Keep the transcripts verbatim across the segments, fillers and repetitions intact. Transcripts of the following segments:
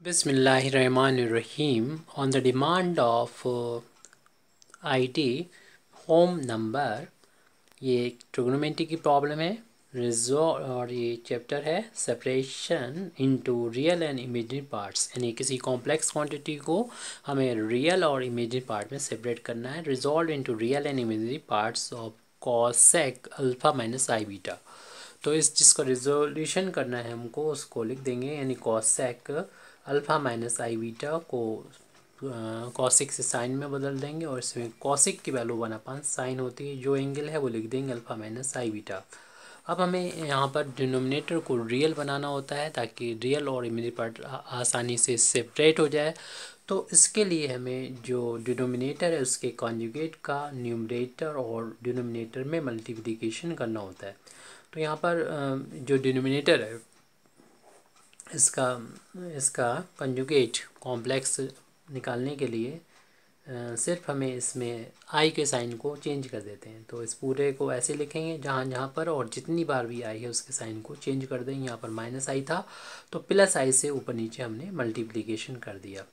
Bismillahirrahmanirrahim. On the demand of uh, I T home number, ये trigonometry की problem है resolve और ये चैप्टर है separation into real and imaginary parts, यानी किसी कॉम्प्लेक्स क्वांटिटी को हमें रियल और इमेजिनरी पार्ट में सेपरेट करना है। Resolve into real and imaginary parts of cosec alpha minus I beta. तो इस जिसका रिजोल्यूशन करना है हमको उसको लिख देंगे, यानी cosec alpha minus I beta को कॉसिक से साइन में बदल देंगे और इसमें कॉसिक की वैल्यू वन अपन साइन होती है, जो एंगल है वो लिख देंगे अल्फ़ा माइनस आई बीटा। अब हमें यहाँ पर डिनोमिनेटर को रियल बनाना होता है ताकि रियल और इमेजिनरी पार्ट आसानी से सेपरेट हो जाए। तो इसके लिए हमें जो डिनोमिनेटर है उसके कॉन्जुगेट का न्यूमरेटर और डिनोमिनेटर में मल्टीप्लिकेशन करना होता है। तो यहाँ पर जो डिनोमिनेटर है इसका इसका कंजुगेट कॉम्प्लेक्स निकालने के लिए सिर्फ हमें इसमें आई के साइन को चेंज कर देते हैं। तो इस पूरे को ऐसे लिखेंगे जहाँ जहाँ पर और जितनी बार भी आई है उसके साइन को चेंज कर देंगे। यहाँ पर माइनस आई था तो प्लस आई से ऊपर नीचे हमने मल्टीप्लिकेशन कर दिया।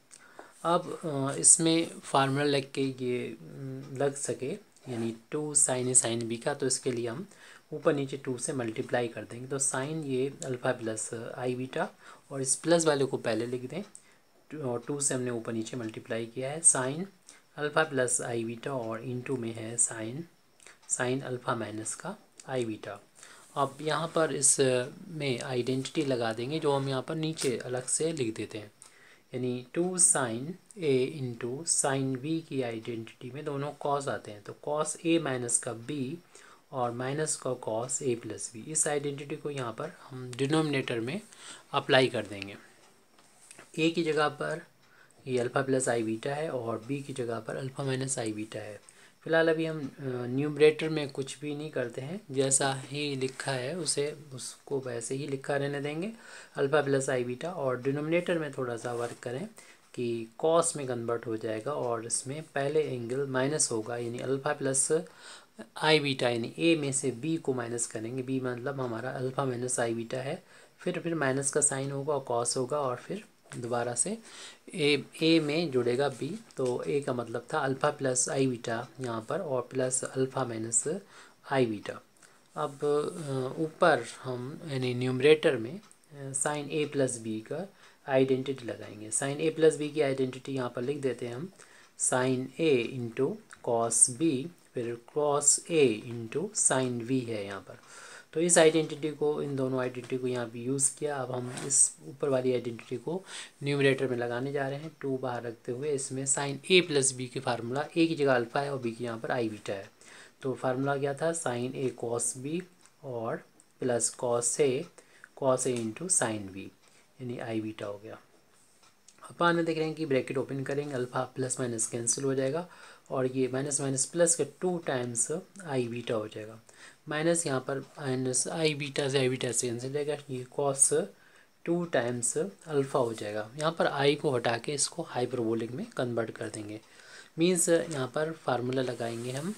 अब इसमें फार्मूला लग के ये लग सके, यानी two sine A sine B का, तो इसके लिए हम ऊपर नीचे टू से मल्टीप्लाई कर देंगे। तो साइन ये अल्फ़ा प्लस आई बीटा, और इस प्लस वाले को पहले लिख दें और टू से हमने ऊपर नीचे मल्टीप्लाई किया है sine alpha plus I beta, और इनटू में है साइन साइन अल्फ़ा माइनस का आई बीटा। अब यहाँ पर इस में आइडेंटिटी लगा देंगे जो हम यहाँ पर नीचे अलग से लिख देते हैं, यानी two sine A into sine B की आइडेंटिटी में दोनों कॉस आते हैं। तो कॉस ए माइनस का बी और माइनस का कॉस ए प्लस बी, इस आइडेंटिटी को यहाँ पर हम डिनोमिनेटर में अप्लाई कर देंगे। ए की जगह पर ये अल्फ़ा प्लस आई बीटा है और बी की जगह पर अल्फ़ा माइनस आई बीटा है। फिलहाल अभी हम न्यूमरेटर में कुछ भी नहीं करते हैं, जैसा ही लिखा है उसे उसको वैसे ही लिखा रहने देंगे अल्फ़ा प्लस आई बीटा, और डिनोमिनेटर में थोड़ा सा वर्क करें कि कॉस में कन्वर्ट हो जाएगा और इसमें पहले एंगल माइनस होगा, यानी अल्फ़ा प्लस आई बीटा, यानी ए में से बी को माइनस करेंगे। बी मतलब हमारा अल्फ़ा माइनस आई बीटा है, फिर फिर माइनस का साइन होगा और कॉस होगा, और फिर दोबारा से ए ए में जुड़ेगा बी। तो ए का मतलब था अल्फ़ा प्लस आई बीटा यहाँ पर, और plus alpha minus I beta. अब ऊपर हम यानी न्यूमरेटर में साइन ए प्लस बी का आइडेंटिटी लगाएंगे। साइन ए प्लस बी की आइडेंटिटी यहाँ पर लिख देते हैं हम, sine A into cos B, फिर cos A into sine V है यहाँ पर। तो इस आइडेंटिटी को, इन दोनों आइडेंटिटी को यहाँ पे यूज़ किया। अब हम इस ऊपर वाली आइडेंटिटी को न्यूमरेटर में लगाने जा रहे हैं, टू बाहर रखते हुए इसमें साइन ए प्लस बी की फार्मूला, ए की जगह अल्फ़ा है और बी की यहाँ पर आई बीटा है। तो फार्मूला क्या था, साइन ए कॉस बी और plus cos A cos A into sine B, यानी आई बीटा हो गया। अपन में देख रहे हैं कि ब्रैकेट ओपन करेंगे, अल्फ़ा प्लस माइनस कैंसिल हो जाएगा और ये माइनस माइनस प्लस के टू टाइम्स आई बीटा हो जाएगा। माइनस यहाँ पर माइनस आई बीटा से आई बीटा से कैंसिल जाएगा, ये कॉस टू टाइम्स अल्फ़ा हो जाएगा। यहाँ पर आई को हटा के इसको हाइपरबोलिक में कन्वर्ट कर देंगे। मीन्स यहाँ पर फार्मूला लगाएंगे हम,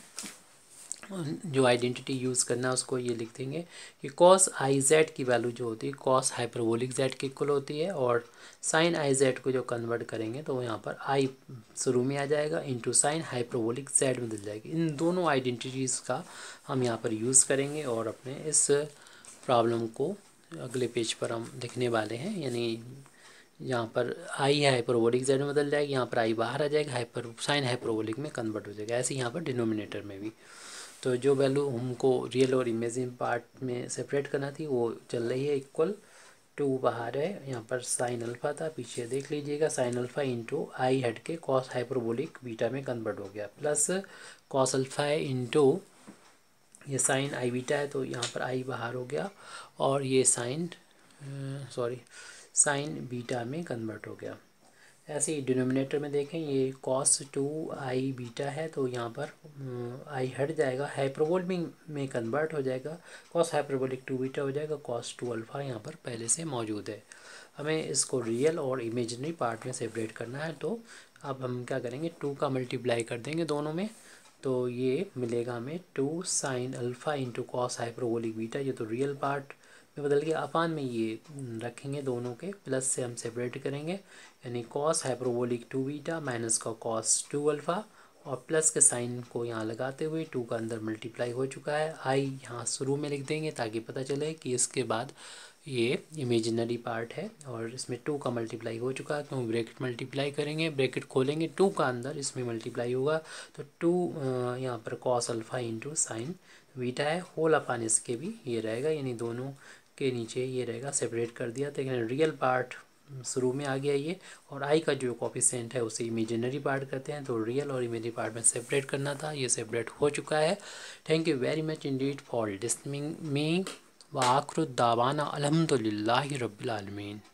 जो आइडेंटिटी यूज़ करना है उसको ये लिख देंगे कि कॉस आई जेड की वैल्यू जो होती है कॉस हाइपरबोलिक जेड के इक्वल होती है, और साइन आई जेड को जो कन्वर्ट करेंगे तो यहाँ पर आई शुरू में आ जाएगा इंटू साइन हाइपरबोलिक जेड में बदल जाएगी। इन दोनों आइडेंटिटीज़ का हम यहाँ पर यूज़ करेंगे और अपने इस प्रॉब्लम को अगले पेज पर हम लिखने वाले हैं। यानी यहाँ पर आई है हाइपरबोलिक जेड में बदल जाएगी, यहाँ पर आई बाहर आ जाएगा, हाइपर साइन हाइपरबोलिक में कन्वर्ट हो जाएगा। ऐसे यहाँ पर डिनोमिनेटर में भी तो जो वैल्यू हमको रियल और इमेजिन पार्ट में सेपरेट करना थी वो चल रही है इक्वल टू बाहर है। यहाँ पर साइन अल्फ़ा था, पीछे देख लीजिएगा साइन अल्फ़ा इंटू आई हट के कॉस हाइपरबोलिक बीटा में कन्वर्ट हो गया, प्लस कॉस अल्फ़ा है इंटू ये साइन आई बीटा है, तो यहाँ पर आई बाहर हो गया और ये साइन सॉरी साइन बीटा में कन्वर्ट हो गया। ऐसे ही डिनोमिनेटर में देखें, ये कॉस टू आई बीटा है तो यहाँ पर आई हट जाएगा, हाइपरबोलिक में कन्वर्ट हो जाएगा, कॉस हाइपरबोलिक टू बीटा हो जाएगा, कॉस टू अल्फ़ा यहाँ पर पहले से मौजूद है। हमें इसको रियल और इमेजिनरी पार्ट में सेपरेट करना है। तो अब हम क्या करेंगे, टू का मल्टीप्लाई कर देंगे दोनों में, तो ये मिलेगा हमें two sine alpha into cos hyperbolic beta, ये तो रियल पार्ट में बदल के अपान में ये रखेंगे, दोनों के प्लस से हम सेपरेट करेंगे, यानी cos hyperbolic two beta minus का कॉस टू अल्फ़ा, और प्लस के साइन को यहाँ लगाते हुए टू का अंदर मल्टीप्लाई हो चुका है। आई यहाँ शुरू में लिख देंगे ताकि पता चले कि इसके बाद ये इमेजिनरी पार्ट है, और इसमें टू का मल्टीप्लाई हो चुका है, क्योंकि ब्रैकेट मल्टीप्लाई करेंगे, ब्रैकेट खोलेंगे, टू का अंदर इसमें मल्टीप्लाई होगा, तो टू यहाँ पर cos alpha into sine beta है, होल अपान इसके भी ये रहेगा, यानी दोनों के नीचे ये रहेगा, सेपरेट कर दिया। तो रियल पार्ट शुरू में आ गया ये, और आई का जो कोफिशिएंट है उसे इमेजिनरी पार्ट करते हैं, तो रियल और इमेजिनरी पार्ट में सेपरेट करना था, ये सेपरेट हो चुका है। Thank you very much indeed for listening me, व आखिर दावाना अल्हम्दुलिल्लाहि रब्बिल आलमीन।